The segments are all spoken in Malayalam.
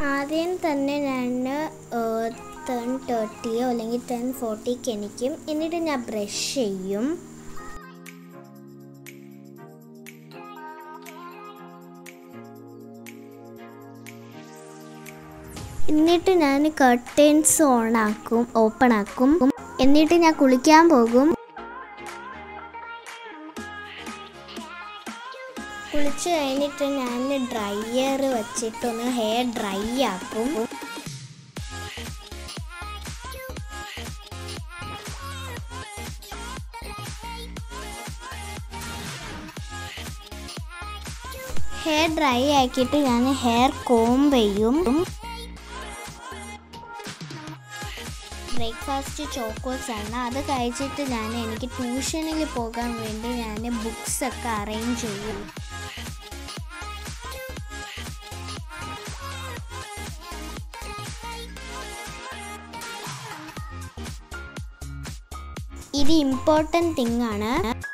ആദ്യം തന്നെ ഞാൻ 10:30 അല്ലെങ്കിൽ 10:40 എണീക്കും. എന്നിട്ട് ഞാൻ ബ്രഷ് ചെയ്യും. എന്നിട്ട് ഞാൻ കർട്ടൻസ് ഓപ്പൺ ആക്കും. എന്നിട്ട് ഞാൻ കുളിക്കാൻ പോകും. കുളിച്ച് കഴിഞ്ഞിട്ട് ഞാൻ ഡ്രയർ വെച്ചിട്ടൊന്ന് ഹെയർ ഡ്രൈ ആക്കും. ഹെയർ ഡ്രൈ ആക്കിയിട്ട് ഞാൻ ഹെയർ കോംബ് ചെയ്യും. ബ്രേക്ക്ഫാസ്റ്റ് ചോക്കോസ് ആണ്. അത് കഴിച്ചിട്ട് എനിക്ക് ട്യൂഷനിൽ പോകാൻ വേണ്ടി ഞാൻ ബുക്സൊക്കെ അറേഞ്ച് ചെയ്യും. ഇത് ഇമ്പോർട്ടൻറ്റ് തിങ് ആണ്.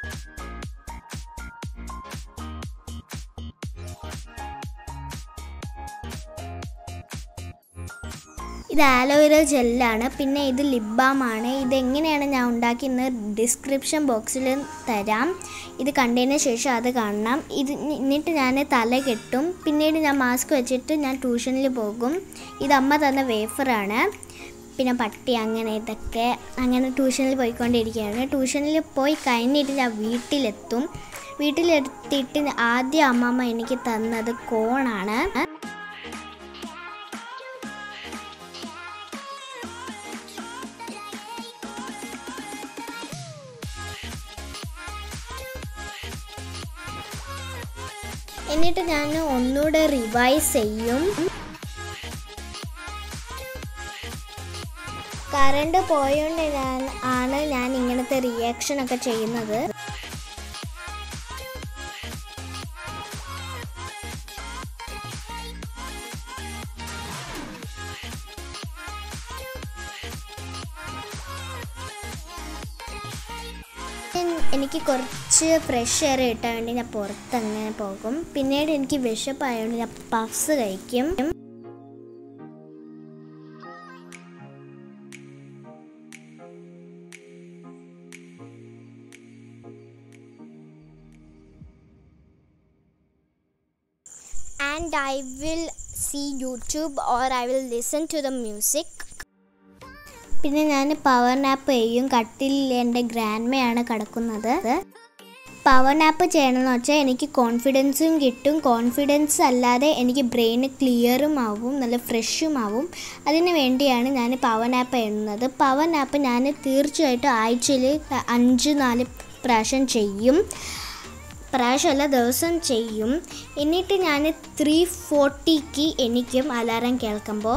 ഇത് ആലോവേര ജെല്ലാണ്. പിന്നെ ഇത് ലിപ് ബാം ആണ്. ഇതെങ്ങനെയാണ് ഞാൻ ഉണ്ടാക്കിയെന്ന് ഡിസ്ക്രിപ്ഷൻ ബോക്സിൽ തരാം. ഇത് കണ്ടതിന് ശേഷം അത് കാണണം. എന്നിട്ട് ഞാൻ തല കെട്ടും. പിന്നീട് ഞാൻ മാസ്ക് വെച്ചിട്ട് ഞാൻ ട്യൂഷനിൽ പോകും. ഇത് അമ്മ തന്ന വേഫറാണ്. പിന്നെ പട്ടി ഇതൊക്കെ അങ്ങനെ ട്യൂഷനിൽ പോയിക്കൊണ്ടിരിക്കുകയാണ്. ട്യൂഷനിൽ പോയി കഴിഞ്ഞിട്ട് ഞാൻ വീട്ടിലെത്തിയിട്ട് ആദ്യം അമ്മമ്മ എനിക്ക് തന്നത് കോണാണ്. എന്നിട്ട് ഞാൻ ഒന്നുകൂടെ റിവൈസ് ചെയ്യും. കറണ്ട് പോയോണ്ട് ഞാൻ ഇങ്ങനത്തെ റിയാക്ഷനൊക്കെ ചെയ്യുന്നത്. എനിക്ക് കുറച്ച് ഫ്രഷ് എയർ കിട്ടാൻ വേണ്ടി ഞാൻ പുറത്തങ്ങനെ പോകും. പിന്നീട് എനിക്ക് വിശപ്പായതുകൊണ്ട് ഞാൻ പഫ്സ് കഴിക്കും. And I will see YouTube or I will listen to the music. പിന്നെ ഞാൻ പവർ നാപ്പ് ചെയ്യും. കട്ടിലിൽ എൻ്റെ ഗ്രാൻഡ്മയാണ് കിടക്കുന്നത്. പവർ നാപ്പ് ചെയ്യണമെന്ന് വെച്ചാൽ എനിക്ക് കോൺഫിഡൻസും കിട്ടും. കോൺഫിഡൻസ് അല്ലാതെ എനിക്ക് ബ്രെയിൻ ക്ലിയറും ആവും, നല്ല ഫ്രഷും ആവും. അതിന് വേണ്ടിയാണ് ഞാൻ പവർ നാപ്പ് ചെയ്യുന്നത്. പവർ നാപ്പ് ഞാൻ തീർച്ചയായിട്ടും ആഴ്ചയിൽ 5-4 പ്രാവശ്യം ചെയ്യും. പ്രാവശ്യമല്ല, ദിവസം ചെയ്യും. എന്നിട്ട് ഞാൻ 3:40 എണീക്കും അലാറം കേൾക്കുമ്പോൾ.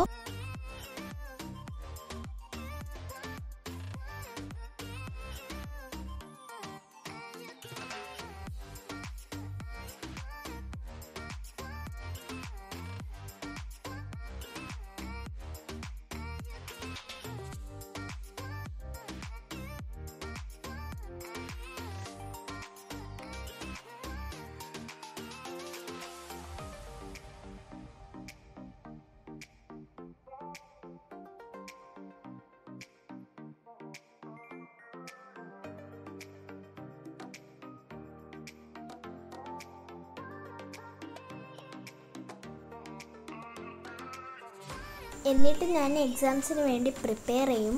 എന്നിട്ട് ഞാൻ എക്സാംസിന് വേണ്ടി പ്രിപ്പയർ ചെയ്യും.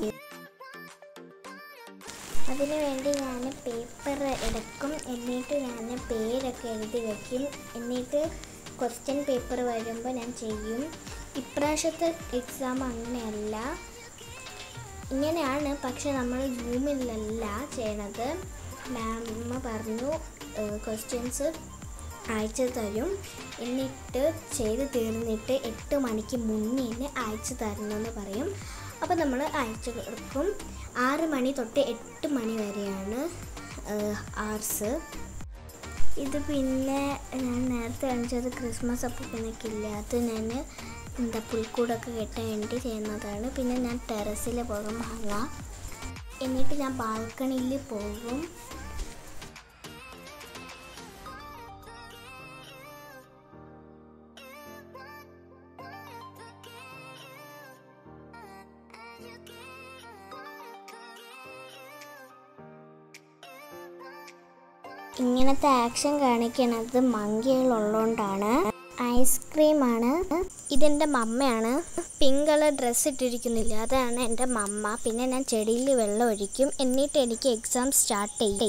അതിന് വേണ്ടി ഞാൻ പേപ്പർ എടുക്കും. എന്നിട്ട് ഞാൻ പേരൊക്കെ എഴുതി വയ്ക്കും. എന്നിട്ട് ക്വസ്റ്റ്യൻ പേപ്പർ വരുമ്പോൾ ഞാൻ ചെയ്യും. ഇപ്രാവശ്യത്തെ എക്സാം അങ്ങനെയല്ല, ഇങ്ങനെയാണ്. പക്ഷെ നമ്മൾ സൂമിലല്ല ചെയ്യണത്. മാം പറഞ്ഞു ക്വസ്റ്റ്യൻസ് അയച്ചു തരും. എന്നിട്ട് ചെയ്ത് തീർന്നിട്ട് 8 മണിക്ക് മുന്നേ അയച്ചു തരണമെന്ന് പറയും. അപ്പോൾ നമ്മൾ അയച്ചു കൊടുക്കും. 6 മണി തൊട്ട് 8 മണി വരെയാണ് ആർസ്. ഇത് പിന്നെ ഞാൻ നേരത്തെ കാണിച്ചത് ക്രിസ്മസ് അപ്പൂപ്പനൊക്കെ അത് ഞാൻ പുൽക്കൂടൊക്കെ കെട്ടാൻ വേണ്ടി ചെയ്യുന്നതാണ്. പിന്നെ ഞാൻ ടെറസിൽ പോകും വാങ്ങാം. എന്നിട്ട് ഞാൻ ബാൽക്കണിയിൽ പോകും. ഇങ്ങനത്തെ ആക്ഷൻ കാണിക്കണത് മങ്കികളുള്ളതുകൊണ്ടാണ്. ഐസ്ക്രീമാണ്. ഇതെൻ്റെ മമ്മയാണ്. പിങ്ക് കളർ ഡ്രസ്സ് ഇട്ടിരിക്കുന്നില്ല, അതാണ് എൻ്റെ മമ്മ. പിന്നെ ഞാൻ ചെടിയിൽ വെള്ളം ഒഴിക്കും, എന്നിട്ട് എനിക്ക് എക്സാം സ്റ്റാർട്ട് ചെയ്യും.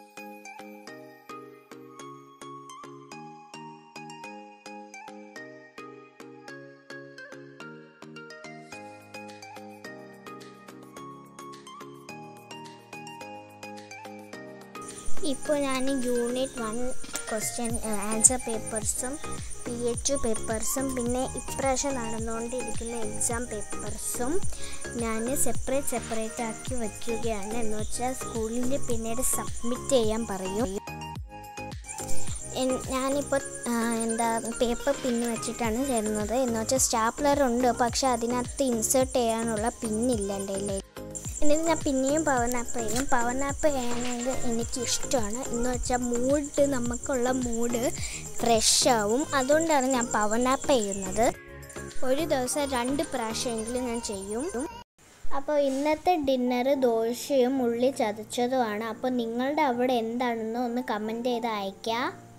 ഇപ്പോൾ ഞാൻ യൂണിറ്റ് 1 ക്വസ്റ്റ്യൻ ആൻസർ പേപ്പേഴ്സും PHU പേപ്പേഴ്സും പിന്നെ ഇപ്രാവശ്യം നടന്നുകൊണ്ടിരിക്കുന്ന എക്സാം പേപ്പേഴ്സും ഞാൻ സെപ്പറേറ്റ് ആക്കി വയ്ക്കുകയാണ്. എന്ന് വെച്ചാൽ സ്കൂളിൽ പിന്നീട് സബ്മിറ്റ് ചെയ്യാൻ പറയും. ഞാനിപ്പോൾ പേപ്പർ പിന്ന് വെച്ചിട്ടാണ് തരുന്നത്. എന്ന് വെച്ചാൽ സ്റ്റാപ്ലർ ഉണ്ട്, പക്ഷെ അതിനകത്ത് ഇൻസേർട്ട് ചെയ്യാനുള്ള പിന്നില്ല എൻ്റെ കയ്യിൽ. എന്നിട്ട് ഞാൻ പിന്നെയും പവർ നാപ്പ് ചെയ്യും. പവർ നാപ്പ് ചെയ്യാനായിട്ട് എനിക്കിഷ്ടമാണ്. എന്ന് വെച്ചാൽ നമുക്കുള്ള മൂഡ് ഫ്രഷ് ആവും. അതുകൊണ്ടാണ് ഞാൻ പവർ നാപ്പ് ചെയ്യുന്നത്. ഒരു ദിവസം 2 പ്രാവശ്യമെങ്കിലും ഞാൻ ചെയ്യും. അപ്പോൾ ഇന്നത്തെ ഡിന്നർ ദോശയും ഉള്ളി ചതച്ചതുമാണ്. അപ്പോൾ നിങ്ങളുടെ അവിടെ എന്താണെന്ന് ഒന്ന് കമൻറ്റ് ചെയ്ത് അയയ്ക്കുക.